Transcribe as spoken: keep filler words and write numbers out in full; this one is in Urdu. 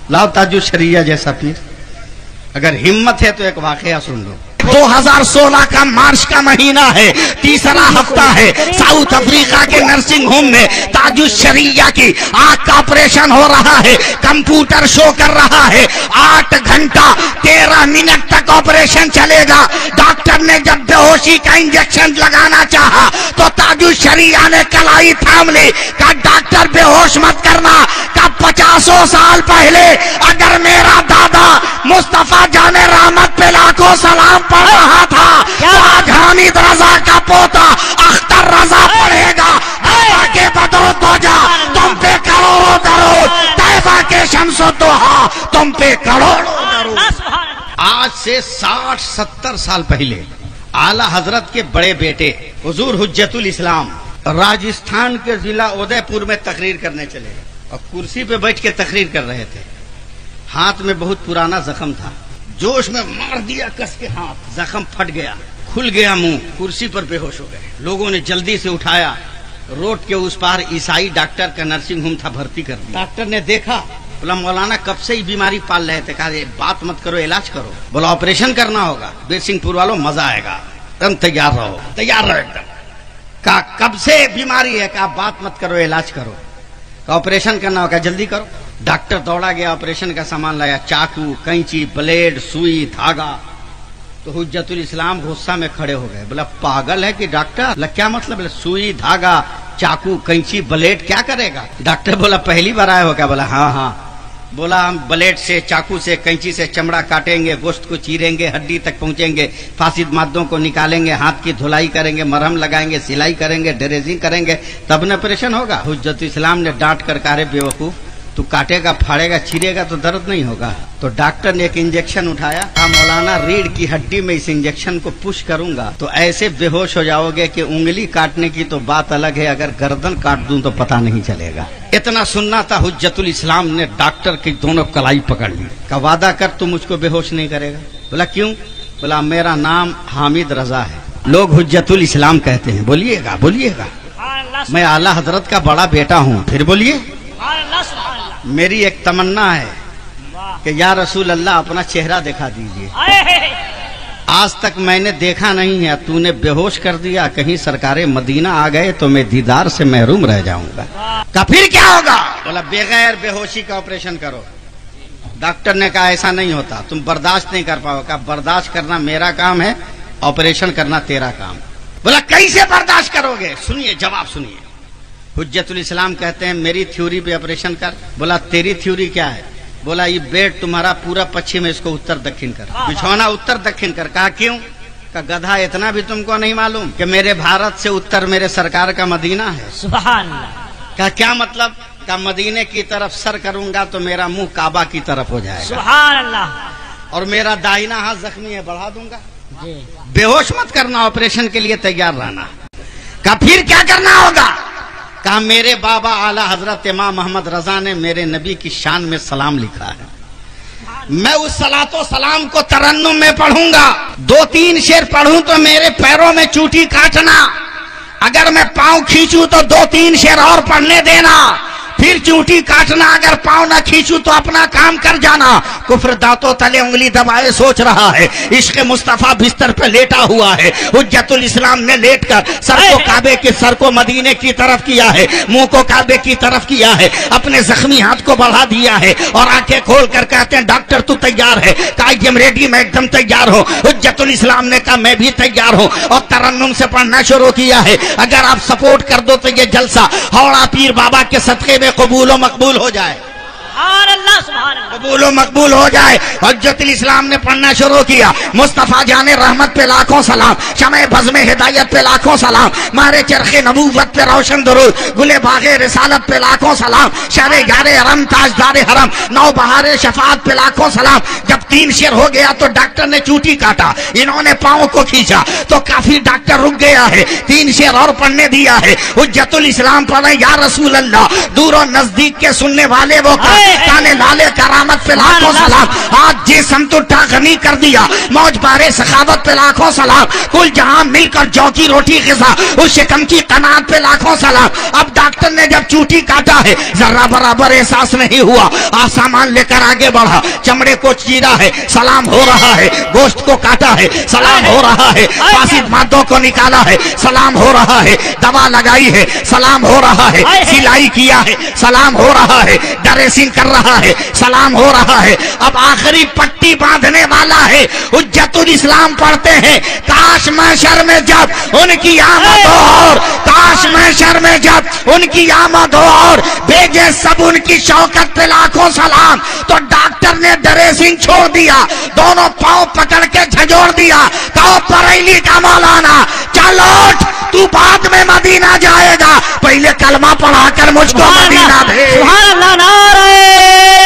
لاؤ تاجو شریعہ جیسا پیر. اگر ہمت ہے تو ایک واقعہ سن لو. دو ہزار سولہ کا مارچ کا مہینہ ہے، تیسرا ہفتہ ہے. ساؤتھ افریقہ کے نرسنگ ہوم میں تاج الشریعہ کی آنکھ کا آپریشن ہو رہا ہے. کمپیوٹر شو کر رہا ہے آٹھ گھنٹہ تیرہ منٹ تک آپریشن چلے گا. ڈاکٹر نے جب بے ہوشی کا انجیکشن لگانا چاہا تو تاج الشریعہ نے کلائی تھام لی. کہا ڈاکٹر بے ہوش مت کرنا. کہا پچاسوں سال پہلے اگر میرا دادا مصطفیٰ جان رحمت پہ لاکھوں سلام پڑھ رہا تھا تو آج حامد رضا کا پوتا اختر رضا پڑھے گا. طیبہ کے بدر دوجا تم پہ کروڑوں درود، طیبہ کے شمس و دوحا تم پہ کروڑوں درود. آج سے ساٹھ ستر سال پہلے اعلی حضرت کے بڑے بیٹے حضور حجت الاسلام راجستھان کے ضلع ادے پور میں تقریر کرنے چلے اور کرسی پہ بیٹھ کے تقریر کر رہے تھے. ہاتھ میں بہت پرانا زخم تھا، جوش میں مار دیا کس کے ہاتھ، زخم پھٹ گیا، کھل گیا منہ، کرسی پر بے ہوش ہو گئے. لوگوں نے جلدی سے اٹھایا، روڈ کے اس پار عیسائی ڈاکٹر کا نرسنگ ہوم تھا، بھرتی کر دیا. ڈاکٹر نے دیکھا، بولا مولانا کب سے ہی بیماری پال رہے تھے. کہا بات مت کرو، علاج کرو. بولا آپریشن کرنا ہوگا. بیر سنگھ پور والوں مزہ آئے گا، تم تیار رہو، تیار رہو ایک دم. کہا کب سے بیماری ہے. کہا بات مت کرو، علاج کرو. کہا آپریشن کرنا ہوگا، جلدی کرو. ڈاکٹر دوڑا گیا، آپریشن کا سامان لایا، چاقو، کینچی، بلیڈ، سوئی، دھاگا. تو حجت الاسلام غصہ میں کھڑے ہو گئے. بولا پاگل ہے کہ ڈاکٹر؟ کیا مطلب ہے؟ سوئی، دھاگا، چاقو، کینچی، بلیڈ کیا کرے گا؟ ڈاکٹر بولا پہلی بار آئے ہو کیا؟ بولا ہاں ہاں. بولا ہم بلیڈ سے، چاقو سے، کینچی سے چمڑا کاٹیں گے، گوشت کو چیریں گے، ہڈی تک پہنچیں گے، فاسد مادوں کو نکالیں گے، ہاتھ کی دھلائی کریں گے، مرہم لگائیں گے، سلائی کریں گے، ڈریزنگ کریں گے، تب نہ آپریشن ہوگا. حجت اسلام نے ڈانٹ کر کہا رے بیوقوف، تو کاٹے گا، پھاڑے گا، چیرے گا تو درد نہیں ہوگا. تو ڈاکٹر نے ایک انجیکشن اٹھایا. کہا مولانا ریڑھ کی ہڈی میں اس انجیکشن کو پش کروں گا تو ایسے بے ہوش ہو جاؤ گے کہ انگلی کاٹنے کی تو بات الگ ہے، اگر گردن کاٹ دوں تو پتہ نہیں چلے گا. اتنا سننا تھا. حجت الاسلام نے ڈاکٹر کی دونوں کلائی پکڑ لی. کا وعدہ کر تو مجھ کو بے ہوش نہیں کرے گا. بولا کیوں؟ بولا میرا نام حامد رضا ہے، لوگ حجت الاسلام کہتے ہیں. بولیے گا بولیے گا. میں اعلی حضرت کا بڑا بیٹا ہوں. پھر بولیے. میری ایک تمنا ہے کہ یا رسول اللہ اپنا چہرہ دکھا دیجئے. آج تک میں نے دیکھا نہیں ہے، تو نے بے ہوش کر دیا. کہیں سرکار مدینہ آ گئے تو میں دیدار سے محروم رہ جاؤں گا. کہا پھر کیا ہوگا؟ بولا بغیر بے ہوشی کا آپریشن کرو. ڈاکٹر نے کہا ایسا نہیں ہوتا، تم برداشت نہیں کر پاؤ. کہا برداشت کرنا میرا کام ہے، آپریشن کرنا تیرا کام. بولا کیسے برداشت کرو گے؟ سنیے جواب سنیے. حجت الاسلام کہتے ہیں میری تھیوری پہ آپریشن کر. بولا تیری تھیوری کیا ہے؟ بولا یہ بیڈ تمہارا پورا پچھم ہے، اس کو اتر دکھن کر، بچھونا اتر دکھن کر. کہا کیوں؟ کہ گدھا اتنا بھی تم کو نہیں معلوم کہ میرے بھارت سے اتر میرے سرکار کا مدینہ ہے. سبحان اللہ. کہا کیا مطلب؟ کہ مدینے کی طرف سر کروں گا تو میرا منہ کعبہ کی طرف ہو جائے گا. سبحان اللہ. اور میرا داہنا ہاتھ زخمی ہے، بڑھا دوں گا. بے ہوش مت کرنا، آپریشن کے لیے تیار رہنا. کہا پھر کیا کرنا ہوگا؟ کہا میرے بابا اعلی حضرت امام محمد رضا نے میرے نبی کی شان میں سلام لکھا ہے، میں اس صلاۃ و سلام کو ترنم میں پڑھوں گا. دو تین شعر پڑھوں تو میرے پیروں میں چوٹی کاٹنا، اگر میں پاؤں کھینچوں تو دو تین شعر اور پڑھنے دینا، پھر چونٹی کاٹنا. اگر پاؤں نہ کھینچوں تو اپنا کام کر جانا. کفر دانتوں تلے انگلی دبائے سوچ رہا ہے، عشق مصطفیٰ بستر پہ لیٹا ہوا ہے. حجت الاسلام نے لیٹ کر سر کو کعبے کے سر کو مدینے کی طرف کیا ہے، منہ کو کعبے کی طرف کیا ہے، اپنے زخمی ہاتھ کو بڑھا دیا ہے اور آنکھیں کھول کر کہتے ہیں ڈاکٹر تو تیار ہے؟ کہا یم ریڈی، میں ایک دم تیار ہوں. حجت الاسلام نے کہا میں بھی تیار ہوں اور ترنم سے پڑھنا شروع کیا ہے. اگر آپ سپورٹ کر دو تو یہ جلسہ ہاوڑا پیر بابا کے صدقے میں قبول و مقبول ہو جائے. سبحان اللہ سبحان اللہ. قبول و مقبول ہو جائے. حجت الاسلام نے پڑھنا شروع کیا. مصطفیٰ جان رحمت پہ لاکھوں سلام، شمع بزم ہدایت پہ لاکھوں سلام، مارے چرخ نبوت پہ روشن درود، گلے باغ رسالت پہ لاکھوں سلام، شہر یار حرم تاجدار حرم، نو بہار شفاعت پہ لاکھوں سلام. جب تین شعر ہو گیا تو ڈاکٹر نے چوٹی کاٹا، انہوں نے پاؤں کو کھینچا تو کافی ڈاکٹر رک گیا ہے، تین شعر اور پڑھنے دیا ہے. حجت الاسلام پڑھے یا رسول اللہ، دور و نزدیک کے سننے والے وہ کانے لالے کرامت پہ لاکھوں سلام. آج آگے سمتٹا غنی کر دیا، موج بارے سخاوت پہ لاکھوں سلام، کل جہاں مل کر جو کی روٹی غذا، اس شکم کی قناعت پہ لاکھوں سلام۔ اب ڈاکٹر نے جب چوٹی کاٹا ہے ذرہ برابر احساس نہیں ہوا، آ سامان لے کر آگے بڑھا، چمڑے کو چیرا ہے سلام ہو رہا ہے، گوشت کو کاٹا ہے سلام ہو رہا ہے، فاسد مادوں کو نکالا ہے سلام ہو رہا ہے، دوا لگائی ہے سلام ہو رہا ہے، سلائی کیا ہے سلام ہو رہا ہے، ڈریسنگ کر رہا ہے سلام ہو رہا ہے، اب آخری پٹی باندھنے والا ہے، حجت الاسلام پڑھتے ہیں، کاش محشر میں جب ان کی آمد ہو اور کاش محشر میں جب ان کی آمد ہو اور بھیجے سب ان کی شوکت پہ لاکھوں سلام، تو ڈاکٹر نے ڈریسنگ چھوڑ دیا، دونوں پاؤں پکڑ کے جھجوڑ دیا، کہو بریلی کا مولانا چل اٹھ، تو بعد میں مدینہ جائے گا، پہلے کلمہ پڑھا کر مجھ کو مدینہ بھیج۔ سبحان اللہ، نعرہ